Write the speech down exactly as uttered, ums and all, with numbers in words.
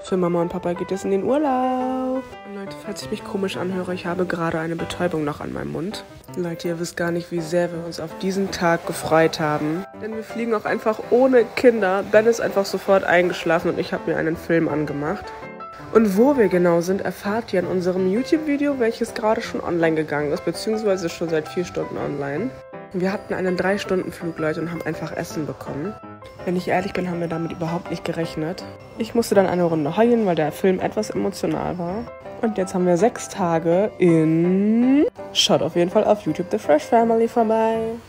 Für Mama und Papa geht es in den Urlaub. Und Leute, falls ich mich komisch anhöre, ich habe gerade eine Betäubung noch an meinem Mund. Leute, ihr wisst gar nicht, wie sehr wir uns auf diesen Tag gefreut haben. Denn wir fliegen auch einfach ohne Kinder. Ben ist einfach sofort eingeschlafen und ich habe mir einen Film angemacht. Und wo wir genau sind, erfahrt ihr in unserem YouTube-Video, welches gerade schon online gegangen ist, beziehungsweise schon seit vier Stunden online. Wir hatten einen drei Stunden Flug, Leute, und haben einfach Essen bekommen. Wenn ich ehrlich bin, haben wir damit überhaupt nicht gerechnet. Ich musste dann eine Runde heulen, weil der Film etwas emotional war. Und jetzt haben wir sechs Tage in... Schaut auf jeden Fall auf YouTube The Fresh Family vorbei.